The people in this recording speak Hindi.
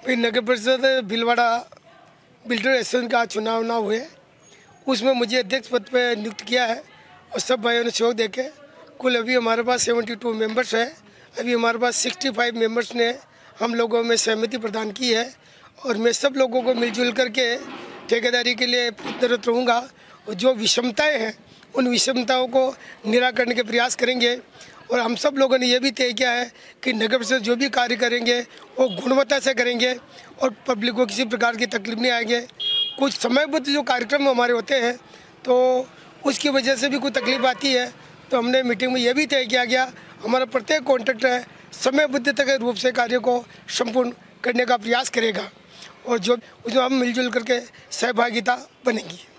फिर नगर परिषद भीलवाड़ा बिल्डर एसोसिएशन का चुनाव हुए, उसमें मुझे अध्यक्ष पद पे नियुक्त किया है और सब भाइयों ने सहयोग देके कुल अभी हमारे पास 72 मेंबर्स है। अभी हमारे पास 65 मेंबर्स ने हम लोगों में सहमति प्रदान की है और मैं सब लोगों को मिलजुल करके ठेकेदारी के लिए प्रयत्नरत रहूँगा और जो विषमताएँ हैं उन विषमताओं को निराकरण के प्रयास करेंगे। और हम सब लोगों ने यह भी तय किया है कि नगर परिषद जो भी कार्य करेंगे वो गुणवत्ता से करेंगे और पब्लिक को किसी प्रकार की तकलीफ नहीं आएंगे। कुछ समयबद्ध जो कार्यक्रम हमारे होते हैं तो उसकी वजह से भी कोई तकलीफ आती है, तो हमने मीटिंग में यह भी तय किया गया हमारा प्रत्येक कॉन्ट्रैक्टर समयबद्धता के रूप से कार्य को संपूर्ण करने का प्रयास करेगा और जो उसमें हम मिलजुल करके सहभागिता बनेगी।